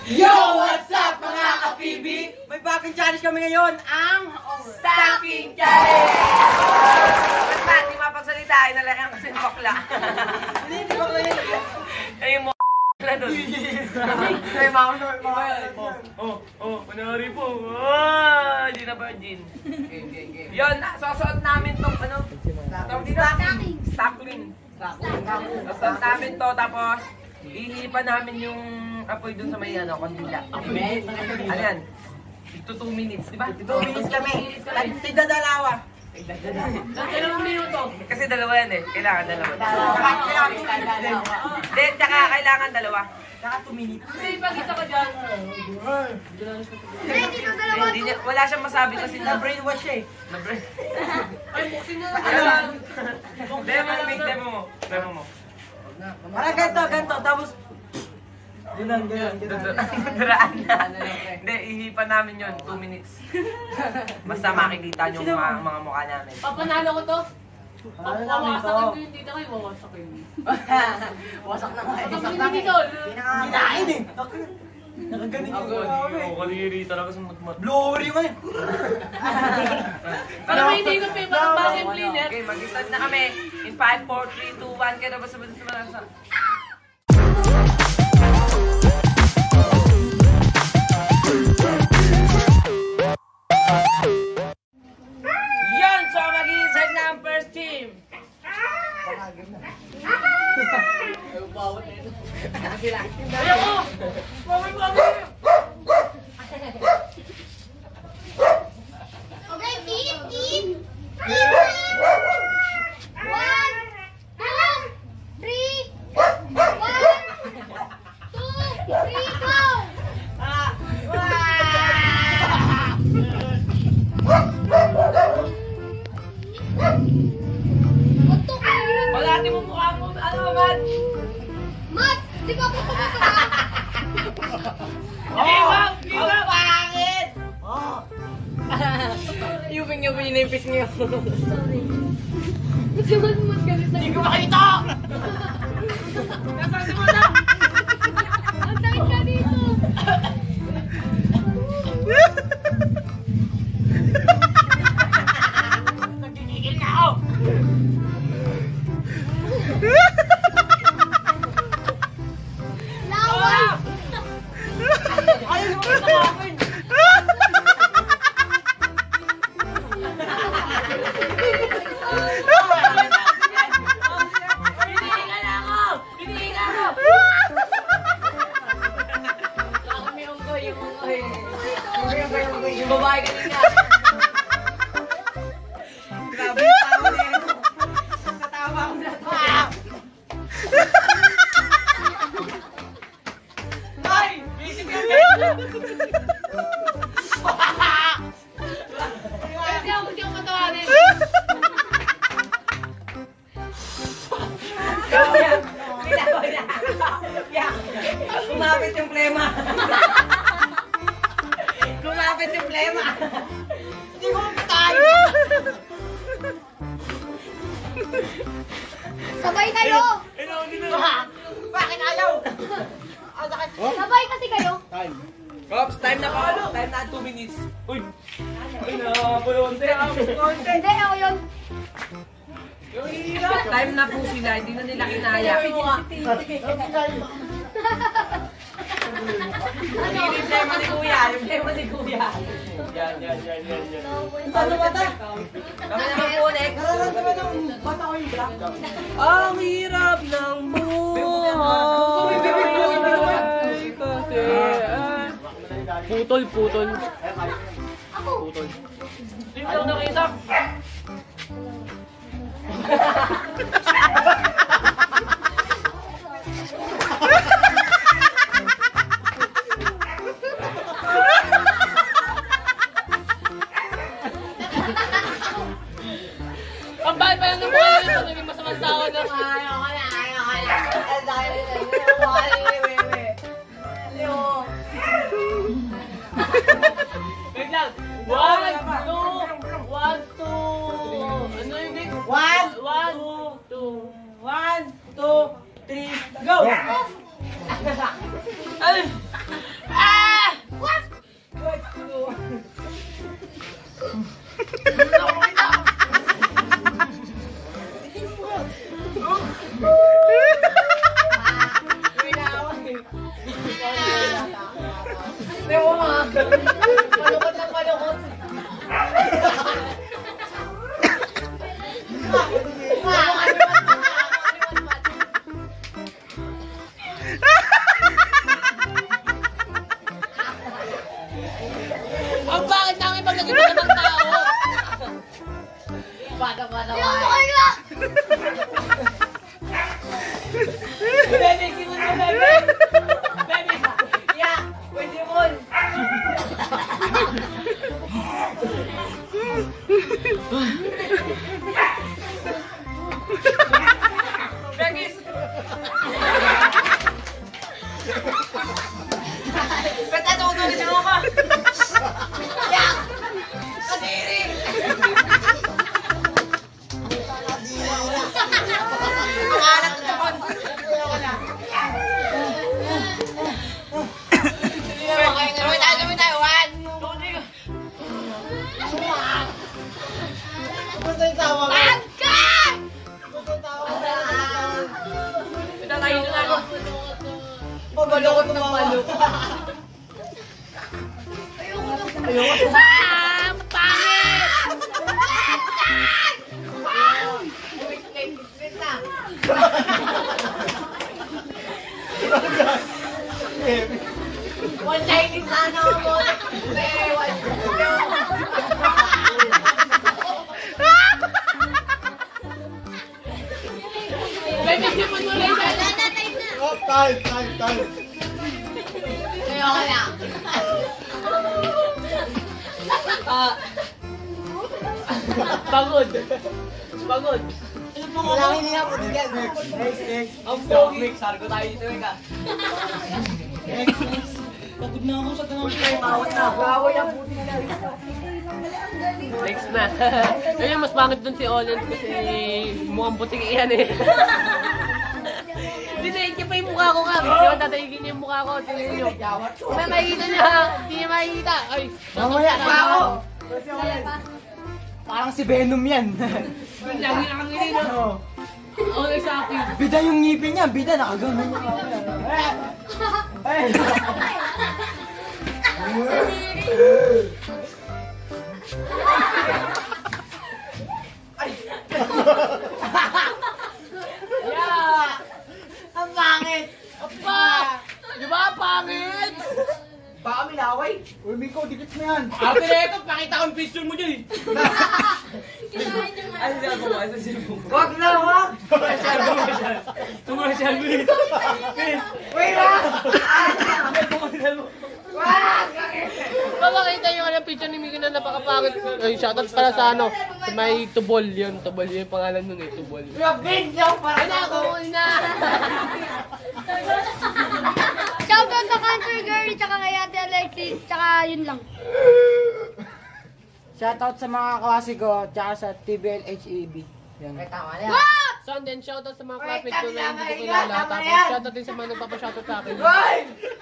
Yo! What's up mga ka-PB? May bagong challenge kami ngayon, ang Stacking Challenge! Ba't ba? Di mapagsalita, inalayan kasi ng bakla. Hindi bakla yun. Ay, mo na doon. Ay, manari po. Hindi na virgin. Yun, sasuot namin tong ano? Stacking. Sasuot namin to, tapos ihipan namin yung apoy dun sa may ano, kandila. Ano yan? Ito 2 minutes, di ba? 2 minutes kami. Tigda dalawa. Dalawang minuto. Kasi dalawa yan eh. Kailangan dalawa. Hindi, tsaka kailangan dalawa. Tsaka 2 minutes. Kasi pag-isa ka dyan. Wala siyang masabi kasi Na-brainwash siya eh. Ay, buksin na lang. Demo mo. Parang ganito. Tapos, Ganun. Duraan na. Hindi, ihipan namin yun. 2 minutes. Basta makikita nyo mga mukha namin. Papanalo ko to. Wawasakin ko yung dito kayo, wawasakin. Wasak na nga eh. Wasak na dito. Kinain eh. Nakaganin yung Oo, kaliri talaga sa matmat. blower yung ano. Para may hindi ko pa yung mga vacuum cleaner. Okay, mag-start na kami. In 5, 4, 3, 2, 1. Kaya na basta sa yan! So, mag-i-insert na ang first team. Ayoko! Okay, eat. 1, 2, 3. 1, 2, 3, go! Palati mo mukha mo. Ano naman? Mat! Di ba ako pumasok? Give up! Pangit! Yung pinipis niyo. Sorry. Kasi mas galit na. Hindi ko makita! Nasaan si Mata? Ang sakit ka dito. Nagkikigil na ako! Lawa! Ayaw mo sa akin! Hinihinga ako! Yung babae kanina. Grabe yung tawa na yan. Natawa ko na to. Ay! Isip yan! Hindi ako matawanin. Kumapit yung plema. Kumapit yung plema. Hindi ko patay. Sabay kayo! Bakit ayaw? Sabay kasi kayo! Ops, time na pa. Time na 2 minutes. Uy! Ay na, konti. Hindi, ako yun. Time na po sila, hindi na nila kinaya. Yung tema ni Kuya, yung tema ni Kuya. Yan. Ano ba ta? Kami naman po next. Nararamdaman ng bata ko yung black. Ang hirap ng buhay. Kasi putol. Ako! Hindi mo lang nakita. Ang bahal pa lang ng buhay nito. Naging masamang tao na. Ayaw ka na. Wait lang. 1, 2, 1, 2. Ano yung next? 1, 2, 3, go! Ay! Ewan mo nga. Malukot na malukot. Ang bakit namin pag nag-iba ng tao? Bata-bata Ayaw mo kaya! Bebe, kimon mo, bebe! Bebe! Yeah, pwede mo. Begis! Ba't natutulog si Mama? Yeah! Kadiri! Pangalan sa pon! Sabay tayo. 1, 2, 3. Pagka! Pinalayo na ako. Pabalukot ng malukot. Ah! Pangit! Wait na. One Chinese sana ako. Bebe, kimon mo rin! Oh, time. Ayoko na. Pagod! Pagod! Wala hindi na po bigyan. Next. Ang pogi! Sarko tayo dito ka. Pagod na ako sa tanong ko. Bawat na. Bawal ang buti na. Next na. Ayun, mas pangit dun si Olens kasi mukhang butik iyan eh. Dinayin niya pa yung mukha ko nga. Kasi kung tataigin niya yung mukha ko, tingin niyo. Kung may makikita niya, hindi niya makikita. Ay, Mamaya pa ako. Parang si Venom yan. lagi nakangilin no? Oo, exactly. Bida yung ngipin niya. Bida nakagano'n niya. Ay! Yeah! Ang pangit! Apa! Di ba, pangit? Baka minaway. Uy, Miko, dikit mo yan. Ate Reto, pakita ko yung picture mo dyan eh. Ano siya po? Ano siya po? Wag na, wag! Commercial please. Wait lang! Wag! Papakita nyo ka ng picture ni Miko na napakapangit. Ay, shoutout para sa ano, sa may Tubol yun. Tubol yun yung pangalan nun eh, Tubol. Yung video para Ay, naku, na! Shoutout sa Cancer Girl, tsaka kay Ate Alexis, tsaka yun lang. Shoutout sa mga kaklase ko, tsaka sa TBL HEB. Yan. Ay, tama na yan. What? So, and then shoutout sa mga Wait, classmates ko na hindi ko tama kilala. yan, tama Tapos yan. shoutout din sa mga nagpapashoutout sa akin. Hoy!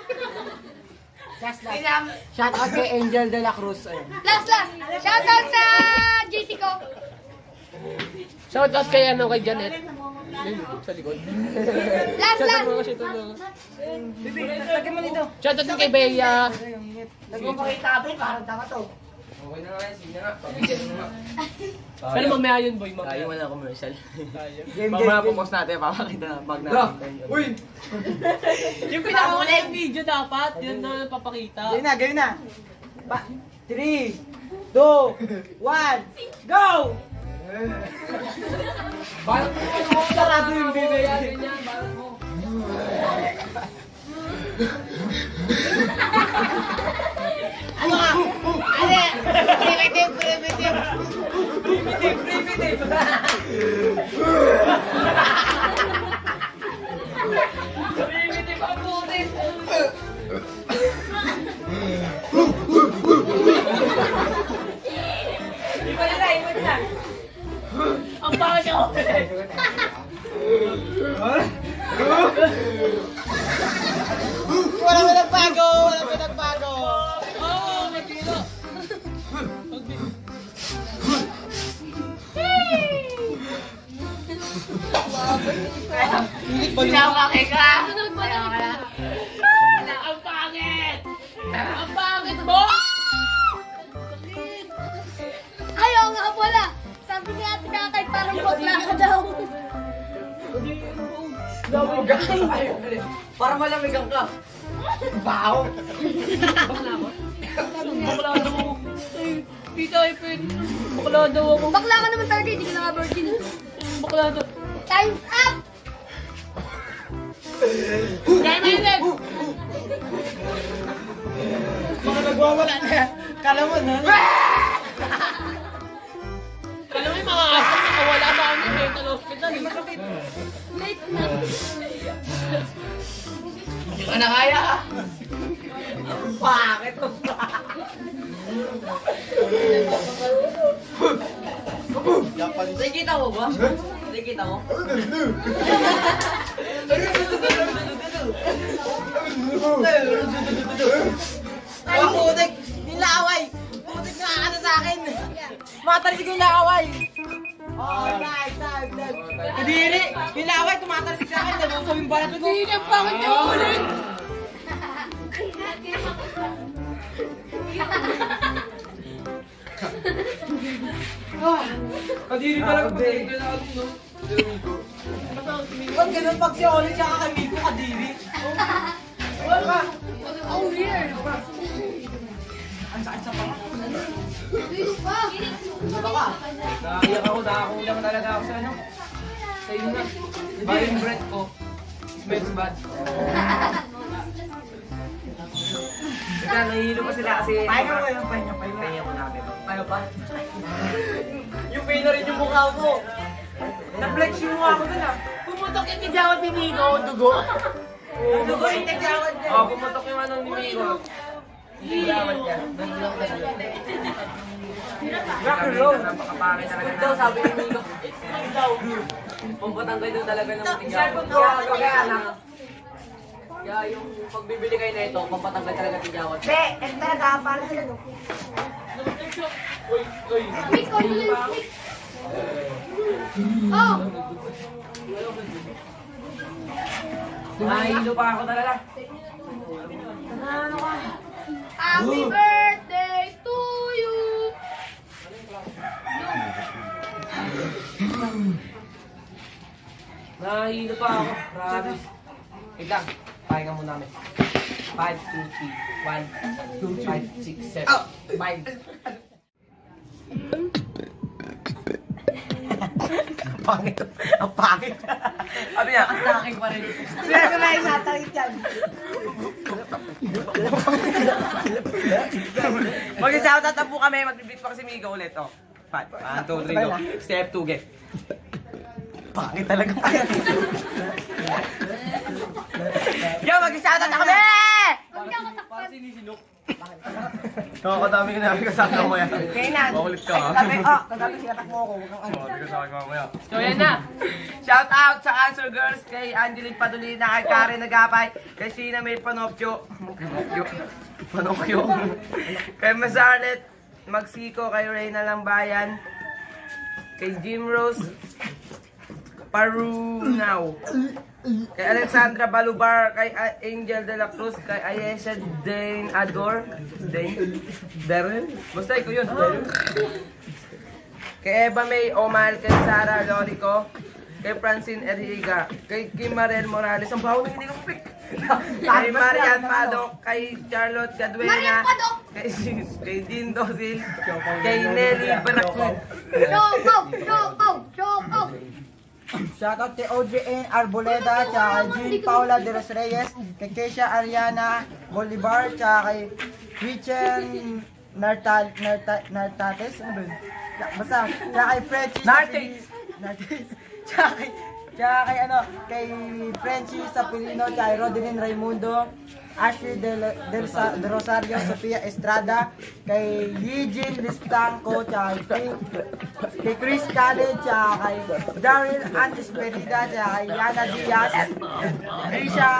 Last. Shoutout kay Angel de la Cruz. Ayun. Last. Shoutout sa JC ko. Shoutout kay ano, kay Janet. Yun, sa likod. Last. Shoutout mo kasi ito na. Bibi, lagyan mo dito. Shoutout din kay Bea. Nagpapakita ka, parang tanga to. Okay na nga yan. Sige na nga. Pabigyan mo nga. Pero mamaya yun, boy. Tayo mo na commercial. Game. Mamaya pupost natin. Papakita na pag natin. Uy! Yung pinakawalang video dapat, yun na papakita. Gawin na. 3, 2, 1, go! Balat mo! Sarado yung bibig. Ganyan, balat mo. Ano ka? Ale! Primitive! Primitive ang putik. Ikot na. Ang pangit ako. Walang nagbago! Oo, nagkilo. Pinapakita! Sunod mo na. Para malamigan ka. Bao. Bakla daw ako. Ay, tita, ipin. Bakla daw ako. Bakla ka naman talaga, hindi ka na nga virgin. Bakla daw. Time's up! Kaya na yun! Mga nagwawala na. Kala mo na. Alam mo yung mga aso nakawala sa amin sa mental hospital. Late na. Hindi ka na kaya. Bakit to? Nakikita mo ba? Nakikita mo? Ay, putik! Nilaway! Putik na ano sa akin! Tumatalsik yung laway! Oh, nice! Kadiri! Nilaway, tumatalsik sa akin! Nabusog yung balat ko! Hindi na bakit niya ulit? Kadiri talaga pag-ibig na ako, no? Ba't ganun pag si Oli siya kakamig ko, kadiri? Wala ka! Oh, weird. Ang sakit sa pang. Baka. Naiyak ako, nakakulang talaga ako sa ano. Sa inyo na. Ba yung breath ko. Smells bad. Teka, nahihilo pa sila kasi... Pahinga mo yun, pahinga. Pahinga ko namin. Pahinga pa? Yung pain na rin yung mukha mo. Na-flex yung mukha ko dun ah. Pumutok yung tigyawat ni Nico, dugo. Dugo yung tagyawad niya. Oo, pumutok yung anong ni Miko. Tigyawat niya. Rock and roll. Napakapangit talaga Good daw, sabi ni Miko. Good daw. Pampatangkay daw talaga ng Cellphone ko. Kaya yung pagbibili kayo na ito, pampatanggal talaga tigyawat. Be, ito talaga, para sila no. Stick or stick. Oh! Nahihilo pa ako talaga. Happy birthday to you! Nahihilo pa ako. Promise. Wait lang. Pahinga muna namin. 5, 2, 3, 1, 2, 5, 6, 7. 5. Pangit. Ang pangit. Sabi niya, Ang taking pa rin. Sila ko na yung natakit yan. mag-shoutout na po kami. Mag-beat pa kasi Migo ulit. Oh. 5, 1, 2, 3, go. Step 2, get. Pangit talaga. Yo, mag-shoutout na kami! Huwag niya ako takpan. Nakakadami ka namin kasama mo yan. Kainan. Makulit ka, ha? Kagabi sinatak mo ako. Huwag kang ano. Hindi ka sa akin mamaya. So yan na. Shout out sa Answer Girls, kay Angeline Padulina, kay Karen Nagapay, kay Sheena May Panopio, kay Mazarlet Magsiko, kay Reyna Lambayan, kay Jim Rose Parunaw, kay Alexandra Balubar, kay Angel de la Cruz, kay Ayesha Dane Ador, Darren, basta ikaw yun. Kay Eva May Omal, kay Sara Lorico, kay Francine Erhiga, kay Kim Marel Morales, ang baho na hindi ko pick. Kay Marian Padok, kay Charlotte Caduena, Marian Padok! kay Dean Dosil, kay Nelly Baracud. Choco! Shoutout kay Audrey N. Arboleda, tsaka kay Jean Paula de los Reyes, kay Keisha Ariana Bolivar, tsaka kay Richard Nartates, ano ba yun? Basta, tsaka kay Frenchie Nartates. tsaka kay kay Frenchie Sapilino, tsaka kay Rodelyn Raimundo, Ashley del Rosario, Sofia Estrada, kay Eugene Listanco, tsaka kay Chris Khaled, tsaka kay Daryl Ann Esperida, tsaka kay Yana Diaz, Risha,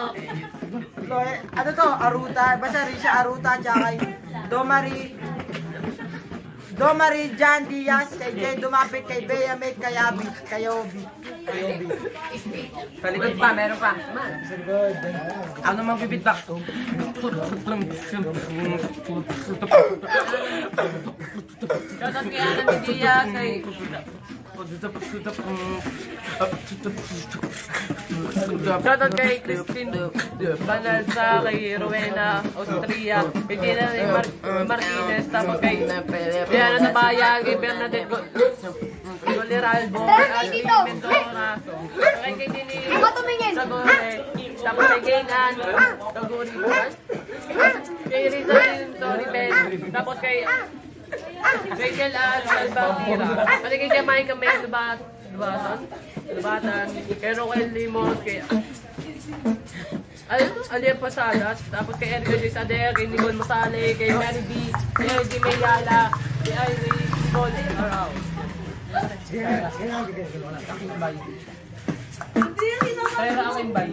Aruta, basta Risha Aruta, tsaka kay Domari Jan Diaz, kay Jay Dumapit, kay Bea May, kay Kayobi. Sa likod pa, meron pa. Ako naman bibitback. Shoutout kay Ana Media, kay Shoutout kay Christine Banalsa, kay Rowena Austria, kay Gina Martinez, tapos kay Diana Tabayan, kay Bernadette Goleralbo, kay Ashley Mendoza, kay Dini Sagore, tapos kay Gaynan Taguri, kay Rizal Toribel, tapos kay Rachel Albatira, pati kay Jamay kami, Lubatan, kay Roquel Limos, kay Alia Pasadas, tapos kay Erika Gisader, kay Nicole Masale, kay Mary B, kay G. Mayala, kay Iris Nicole Araw. Kaya aking bay.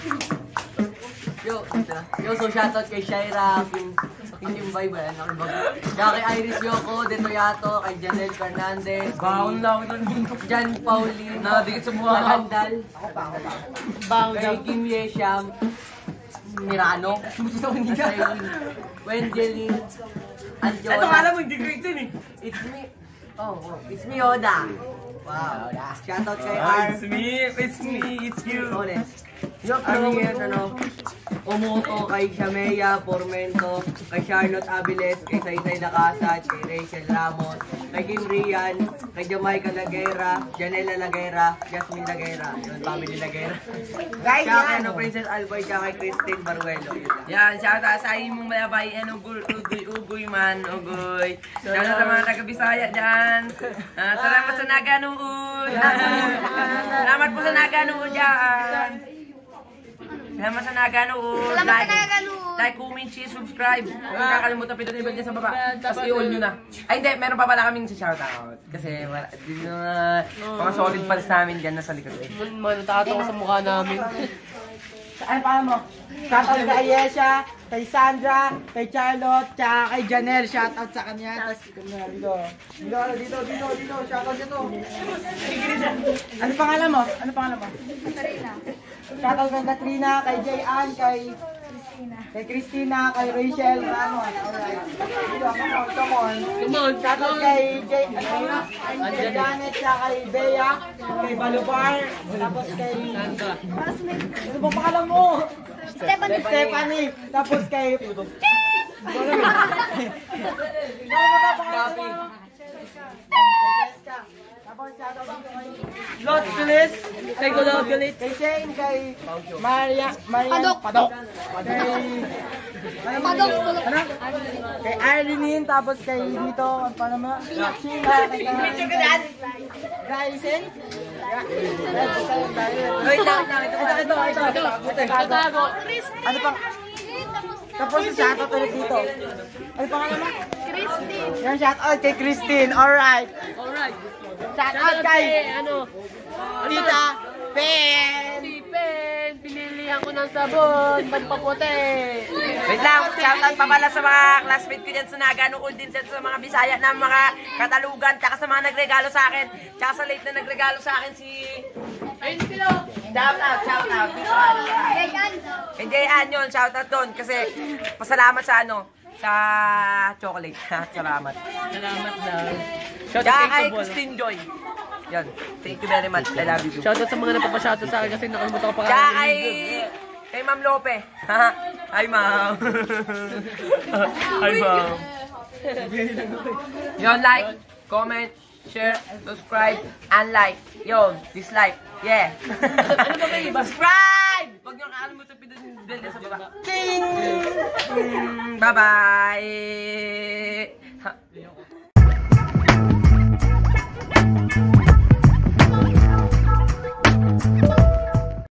Yo, so shoutout kay Shaira, yung bay ba yan? Kaya kay Iris Yoko, De Toyato, kay Janelle Fernandez, Baon lang ito nito. Jan Pauline, Nakadikit sa mukha. Nakandal, Baho kay Kim Yesham, Mirano, Wendelin, Antiola. Ito alam mo, hindi ko ito eh. It's me, Oda. Wow, shoutout kay R. It's me, it's you. Honest. Arlene, Umuto, kay Shamea Formento, kay Charlotte Aviles, kay Saysay Lacasat, kay Rachel Ramos, kay Kim Rian, kay Jamaica Laguera, Janela Laguera, Jasmine Laguera, yun, family Laguera. Guys, Tsaka yan. Princess Alboy, tsaka kay Christine Baruelo. Yun lang. Yan, shoutout sa imong malabay, ugoy man, ugoy. Shoutout sa mga taga-Bisaya dyan. Salamat sa naganuod. Salamat po sa naganuod dyan. Salamat sa naganood. Salamat sa naganood. Like, comment, share, subscribe. Huwag kakalimutan pindutin yung bell sa baba. Tapos i-all nyo na. Ay, hindi. Meron pa pala kaming si shoutout. Kasi dito na mga solid fans namin dyan nasa likod eh. Natato ko sa mukha namin. Ano pa mo? Shoutout kay Ayesha, kay Sandra, kay Charlotte, tsaka kay Janelle. Shoutout sa kanya. Tapos dito. Shoutout dito. Ano pangalan mo? Katrina. Shoutout kay Katrina, kay Jayan, kay Christina, kay Rachel. Alright. Come on. Shoutout kay Janet, tsaka kay Bea, kay Balubar, tapos kay... Ano bang pangalan mo? Stephanie. Tapos kay... Tapos shoutout kay Lot Phyllis, kay Golod Galit, kay Shane, kay Marian Padok, kay Arlene, tapos kay dito, paano mo? Sheila, kay Raisen. Ito. Ano pang? Tapos shoutout ulit dito. Ano pangalan mo? Christine. Yan, shoutout kay Christine. Alright. Shoutout kay Tita Pen. Pinilihan ko ng sabon, pampaputi. Wait lang, shoutout pa pala sa mga classmate ko dyan sa naganood din sa mga Bisaya na mga Katalugan, tsaka sa mga nagregalo sa akin, tsaka sa late na nagregalo sa akin si... Ayun sila. Shoutout. Gayan. Hindi yan yun, shoutout doon kasi pasalamat sa sa chocolate. Salamat. Salamat daw. Tsaka kay Christine Joy. Yan. Thank you very much. I love you. Shoutout sa mga napapashoutout sa akin kasi nakalimutan ko pa Tsaka kay Ma'am Lope. Hi, Ma'am. Hi, Ma'am. Yon, like, comment, share, subscribe, and like. Yon, dislike. Yeah. Ano ba may iba? Subscribe! Huwag niyo kakalimutan pindutin yung bell sa baba. Ting! Bye-bye!